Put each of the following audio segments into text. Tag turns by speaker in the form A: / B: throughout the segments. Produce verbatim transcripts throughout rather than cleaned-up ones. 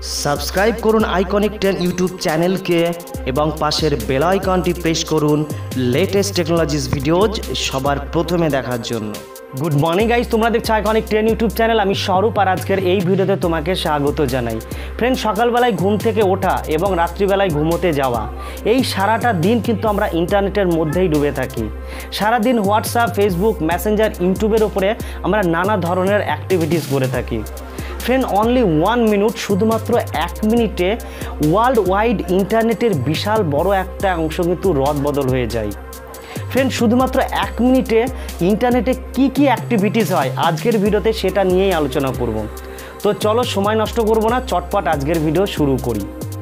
A: Subscribe করুন iconic ten YouTube চ্যানেলকে এবং পাশের বেল আইকনটি প্রেস করুন লেটেস্ট টেকনোলজিস ভিডিওজ সবার প্রথমে দেখার জন্য। গুড মর্নিং গাইজ, তোমরা দেখছো আইকনিক টেন ইউটিউব চ্যানেল। আমি স্বরূপ আর আজকের এই ভিডিওতে তোমাকে স্বাগত জানাই। ফ্রেন্ড, সকালবেলায় ঘুম থেকে ওঠা এবং রাত্রিবেলায় ঘুমোতে যাওয়া, এই সারাটা দিন কিন্তু আমরা ইন্টারনেটের মধ্যেই ডুবে থাকি। সারাদিন হোয়াটসঅ্যাপ, ফেসবুক, মেসেঞ্জার, ইউটিউবের ওপরে আমরা নানা ধরনের অ্যাক্টিভিটিস করে থাকি। ফ্রেন্ড, অনলি ওয়ান মিনিট, শুধুমাত্র এক মিনিটে ওয়ার্ল্ড ওয়াইড ইন্টারনেটের বিশাল বড় একটা অংশ কিন্তু রদবদল হয়ে যায়। ফ্রেন্ড, শুধুমাত্র এক মিনিটে ইন্টারনেটে কি কি অ্যাক্টিভিটিস হয় আজকের ভিডিওতে সেটা নিয়েই আলোচনা করব। তো চলো সময় নষ্ট করব না, চটপট আজকের ভিডিও শুরু করি।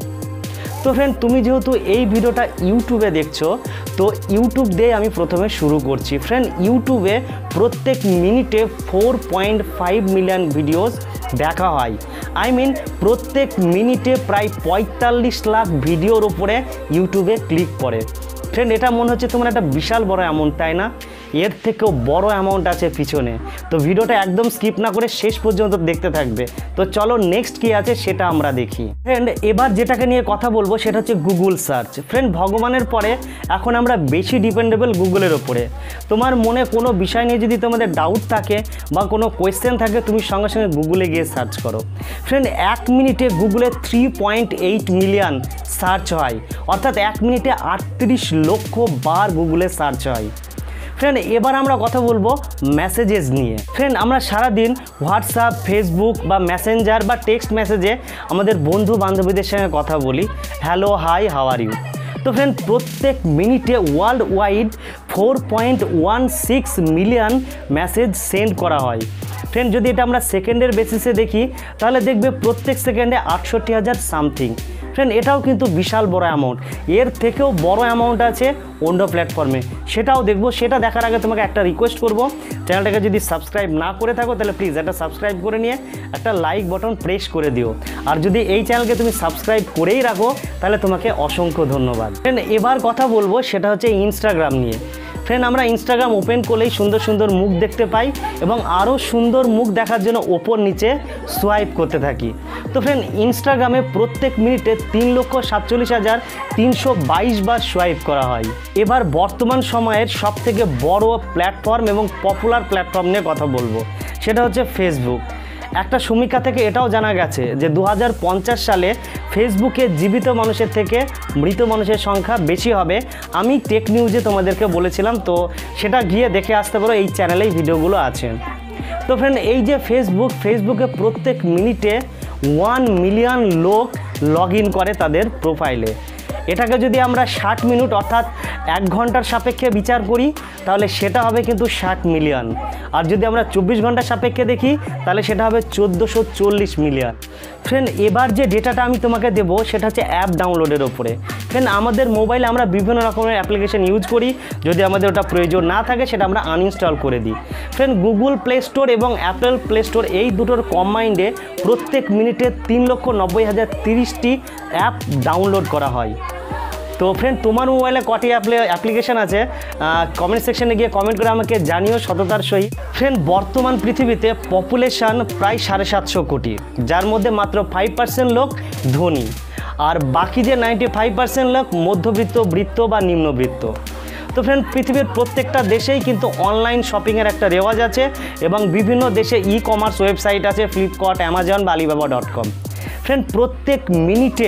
A: তো ফ্রেন্ড, তুমি যেহেতু এই ভিডিওটা ইউটিউবে দেখছো, তো ইউটিউব দিয়ে আমি প্রথমে শুরু করছি। ফ্রেন্ড, ইউটিউবে প্রত্যেক মিনিটে four point five million videos দেখা হয়। আই মিন প্রত্যেক মিনিটে প্রায় পঁয়তাল্লিশ লাখ ভিডিওর উপরে ইউটিউবে ক্লিক করে। ফ্রেন্ড, এটা মনে হচ্ছে তোমার একটা বিশাল বড় অ্যামাউন্ট, তাই না? এর থেকেও বড় অ্যামাউন্ট আছে পিছনে। তো ভিডিওটা একদম স্কিপ না করে শেষ পর্যন্ত দেখতে থাকবে। তো চলো নেক্সট কি আছে সেটা আমরা দেখি। ফ্রেন্ড, এবার যেটাকে নিয়ে কথা বলবো সেটা হচ্ছে গুগল সার্চ। ফ্রেন্ড, ভগবানের পরে এখন আমরা বেশি ডিপেন্ডেবল গুগলের ওপরে। তোমার মনে কোনো বিষয় নিয়ে যদি তোমাদের ডাউট থাকে বা কোনো কোয়েশ্চেন থাকে, তুমি সঙ্গে সঙ্গে গুগলে গিয়ে সার্চ করো। ফ্রেন্ড, এক মিনিটে গুগলে three point eight million search হয়, অর্থাৎ এক মিনিটে আটত্রিশ লক্ষ বার গুগলে সার্চ হয়। ফ্রেন্ড, এবার আমরা কথা বলবো মেসেজেস নিয়ে। ফ্রেন্ড, আমরা সারাদিন হোয়াটসঅ্যাপ, ফেসবুক বা মেসেঞ্জার বা টেক্সট মেসেজে আমাদের বন্ধু বান্ধবীদের সঙ্গে কথা বলি, hello, hi, how are you. তো ফ্রেন্ড, প্রত্যেক মিনিটে world wide four point one six million message send করা হয়। ফ্রেন্ড, যদি এটা আমরা সেকেন্ডের বেসিসে দেখি তাহলে দেখবে প্রত্যেক সেকেন্ডে আটষট্টি হাজার সামথিং। ফ্রেন্ড, এটাও কিন্তু বিশাল বড় অ্যামাউন্ট। এর থেকেও বড় অ্যামাউন্ট আছে অন্য প্ল্যাটফর্মে, সেটাও দেখবো। সেটা দেখার আগে তোমাকে একটা রিকোয়েস্ট করব, চ্যানেলটাকে যদি সাবস্ক্রাইব না করে থাকো তাহলে প্লিজ একটা সাবস্ক্রাইব করে নিয়ে একটা লাইক বাটন প্রেস করে দিও। আর যদি এই চ্যানেলকে তুমি সাবস্ক্রাইব করেই রাখো তাহলে তোমাকে অসংখ্য ধন্যবাদ। ফ্রেন্ড, এবার কথা বলবো সেটা হচ্ছে ইনস্টাগ্রাম নিয়ে। ফ্রেন্ড, আমরা ইনস্টাগ্রাম ওপেন করলেই সুন্দর সুন্দর মুখ দেখতে পাই এবং আরও সুন্দর মুখ দেখার জন্য ওপর নিচে সোয়াইপ করতে থাকি। তো ফ্রেন্ড, ইনস্টাগ্রামে প্রত্যেক মিনিটে তিন লক্ষ সাতচল্লিশ হাজার তিনশো বাইশ বার সোয়াইপ করা হয়। এবার বর্তমান সময়ের সবথেকে বড় প্ল্যাটফর্ম এবং পপুলার প্ল্যাটফর্ম নিয়ে কথা বলবো, সেটা হচ্ছে ফেসবুক। একটা সমীক্ষা থেকে এটাও জানা গেছে যে দু হাজার পঞ্চাশ সালে ফেসবুকে জীবিত মানুষের থেকে মৃত মানুষের সংখ্যা বেশি হবে। আমি টেক নিউজে তোমাদেরকে বলেছিলাম, তো সেটা গিয়ে দেখে আসতে পারো, এই চ্যানেলেই ভিডিওগুলো আছে। তো ফ্রেন্ড, এই যে ফেসবুক, ফেসবুকে প্রত্যেক মিনিটে ওয়ান মিলিয়ন লোক লগ ইন করে তাদের প্রোফাইলে। এটাকে যদি আমরা ষাট মিনিট অর্থাৎ এক ঘন্টার সাপেক্ষে বিচার করি তাহলে সেটা হবে কিন্তু ষাট মিলিয়ন। আর যদি আমরা চব্বিশ ঘন্টার সাপেক্ষে দেখি তাহলে সেটা হবে চোদ্দোশো চল্লিশ মিলিয়ন। ফ্রেন্ড, এবার যে ডেটাটা আমি তোমাকে দেবো সেটা হচ্ছে অ্যাপ ডাউনলোডের ওপরে। ফ্রেন্ড, আমাদের মোবাইলে আমরা বিভিন্ন রকমের অ্যাপ্লিকেশন ইউজ করি, যদি আমাদের ওটা প্রয়োজন না থাকে সেটা আমরা আনইনস্টল করে দিই। ফ্রেন্ড, গুগল প্লে স্টোর এবং অ্যাপেল প্লে স্টোর এই দুটোর কম্বাইন্ডে প্রত্যেক মিনিটে তিন লক্ষ নব্বই হাজার তিরিশটি অ্যাপ ডাউনলোড করা হয়। তো ফ্রেন্ড, তোমার মোবাইলে কটি অ্যাপ্লিকেশান আছে কমেন্ট সেকশনে গিয়ে কমেন্ট করে আমাকে জানিও সততার সহিত। ফ্রেন্ড, বর্তমান পৃথিবীতে পপুলেশান প্রায় সাড়ে সাতশো কোটি, যার মধ্যে মাত্র ফাইভ পার্সেন্ট লোক ধনী, আর বাকি যে নাইনটি ফাইভ পার্সেন্ট লোক মধ্যবিত্ত, বৃত্ত বা নিম্নবৃত্ত। তো ফ্রেন্ড, পৃথিবীর প্রত্যেকটা দেশেই কিন্তু অনলাইন শপিংয়ের একটা রেওয়াজ আছে এবং বিভিন্ন দেশে ই কমার্স ওয়েবসাইট আছে, ফ্লিপকার্ট, অ্যামাজন বা আলিবাবা ডট কম। ফ্রেন্ড, প্রত্যেক মিনিটে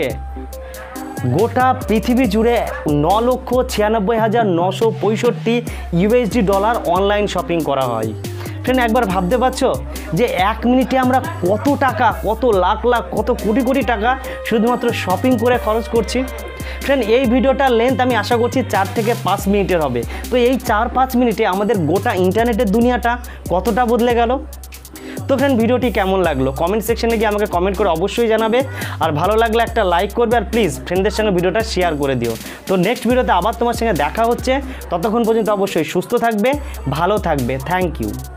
A: গোটা পৃথিবী জুড়ে ন লক্ষ ছিয়ানব্বই হাজার নশো পঁয়ষট্টি ইউএসডি ডলার অনলাইন শপিং করা হয়। ফ্রেন্ড, একবার ভাবতে পারছো যে এক মিনিটে আমরা কত টাকা, কত লাখ লাখ, কত কোটি কোটি টাকা শুধুমাত্র শপিং করে খরচ করছি। ফ্রেন্ড, এই ভিডিওটার লেন্থ আমি আশা করছি চার থেকে পাঁচ মিনিটের হবে। তো এই চার পাঁচ মিনিটে আমাদের গোটা ইন্টারনেটের দুনিয়াটা কতটা বদলে গেল। তো ফ্রেন্ড, ভিডিওটি কেমন লাগলো কমেন্ট সেকশনে গিয়ে আমাকে কমেন্ট করে অবশ্যই জানাবে। আর ভালো লাগলে একটা লাইক করবে, আর প্লিজ ফ্রেন্ডদের সঙ্গে ভিডিওটা শেয়ার করে দিও। তো নেক্সট ভিডিওতে আবার তোমার সঙ্গে দেখা হচ্ছে, ততক্ষণ পর্যন্ত অবশ্যই সুস্থ থাকবে, ভালো থাকবে। Thank you.